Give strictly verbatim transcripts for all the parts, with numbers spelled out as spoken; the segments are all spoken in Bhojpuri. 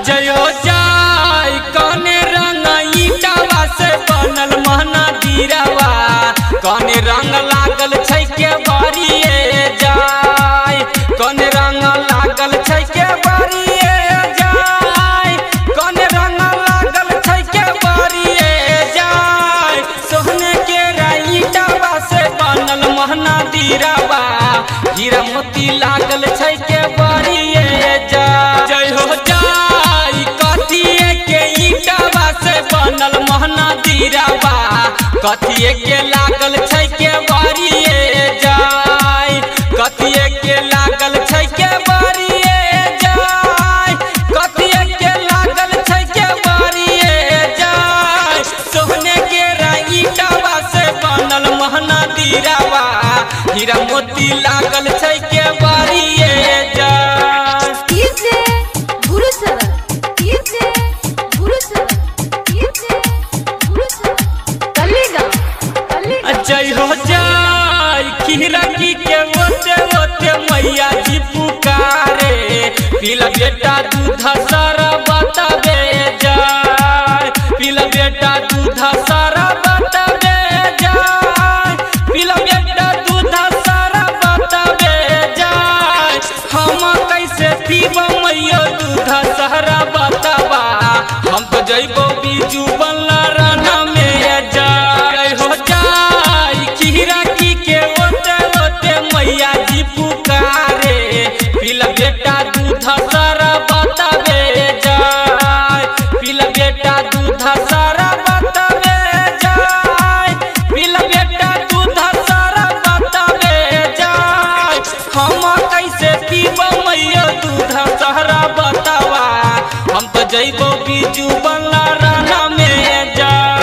जय हो जाय कौने रंग ईटावा से बनल महना दीरावा कौने रंग लागल छै के बारिए जाय कौने रंग लागल छै के बारिए जाय कौने रंग लागल छै के बारिए जाय सोहने के ईटावा से बनल महना दीरावा हीरा मोती लागल छै के बारिए जाय जय हो जाय कथिए के ईटावा से बनल महना दीरावा कथिए के लागल छै के बारिए जाय कथिए के लागल छै के बारिए जाय कथिए के लागल छै के बारिए जाय सोहने के ईटावा से बनल महना दीरावा हीरा मोती लागल छै के बारिए जाय जय हो जाय खीरा की के ओते ओते मैया जी पुकारे पीला बेटा दूध सारा बताबे जाय पीला बेटा दूध सारा बताबे जाय पीला बेटा दूध सारा बताबे जाय हम कैसे पीबो मैया दूध सारा बताबा हम तो जइबो बीजू बल्ला राना में जाय हो जाय खीरा की के ओते ओते मैया जी पुकारे पीला बेटा दूध सारा बताबे जाय पीला बेटा दूध सारा बताबे जाय पीला बेटा दूध सारा बताबे जाय हम कैसे पीबो मैया दूध सारा बतावा हम तो जइबो बीजू बल्ला राना में जाय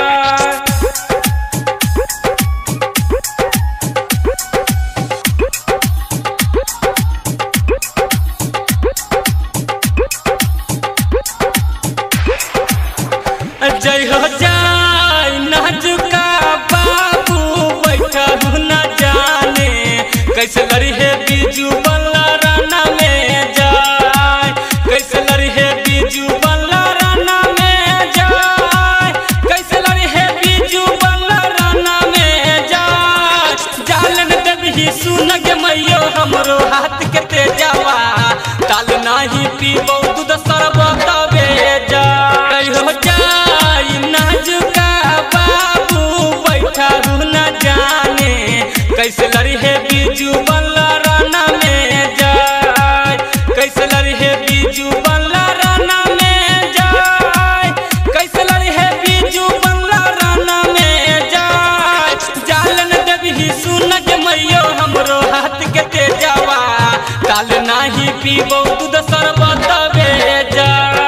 जय हो जाय नाजुका बाबू बैठू न जाने कैसे लड़ी है बीजू बल्ला राना में जाय कैसे लड़ी है बीजू बल्ला राना में जाय कैसे लड़ी है बीजू बल्ला राना में जाय जालन देवी सुन के मैयो हमरो हाथ के तेजावा ताल नाही पीबो दूध शरबत बे जाय हो जाय नाजुका बाबू बैठू न जाने कैसे लड़ी है बीजू बल्ला राना में जाय कैसे लड़ी है बीजू बल्ला राना में जाय कैसे लड़ी है बीजू बल्ला राना में जाय जालन देवी सुन के मैयो हमरो हाथ के तेजावा ताल नाही पीबो दूध शरबत बे जाय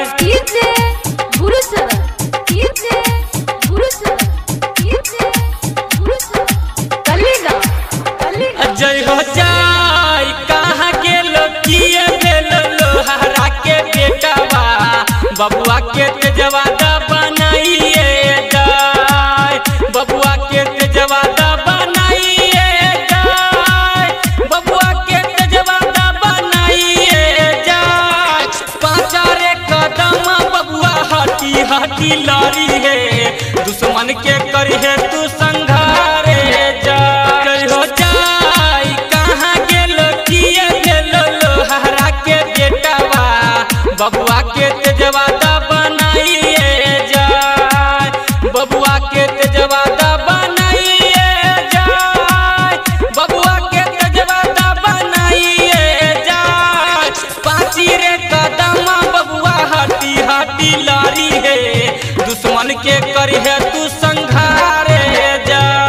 जय हो जाय कहाँ गेलो किए भेलो लोहारा के बेटावा बबुआ के तेजवा दा बनाइए जाय बबुआ के तेजवा दा बनाइए जाय बबुआ के तेजवा दा बनाइए जाय पाँचारे कदम बबुआ हटी हटी लड़ी है दुश्मन के करी है तू संघारे जाय हो जाय कहाँ गेलो किए गेलो लोहारा के बेटावा बबुआ के तेजवा दा बनाइए जाय बबुआ के तेजवा दा बनाइए जाय बबुआ के तेजवा दा बनाइए जाय पाँची रे कदम बबुआ हटी हटी लड़ी है दुश्मन के करी है तू संघारे जाय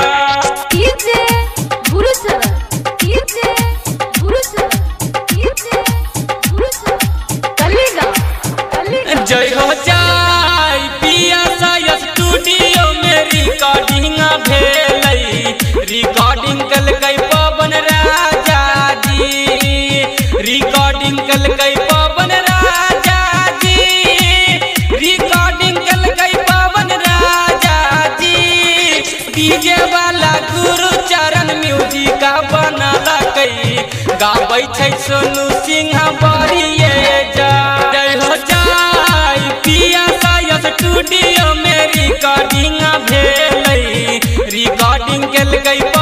जय हो जाय पिया सा स्टूडियो में रिकॉर्डिंग भेलै रिकॉर्डिंग कलकै पवन राजा जी रिकॉर्डिंग कलकै पवन राजा जी रिकॉर्डिंग कलकै पवन राजा जी डीजे वाला गुरु चरण म्यूजिक बनलकै गाबै छै सोनू सिंह बड़िए जय हो जाय बन गेल गई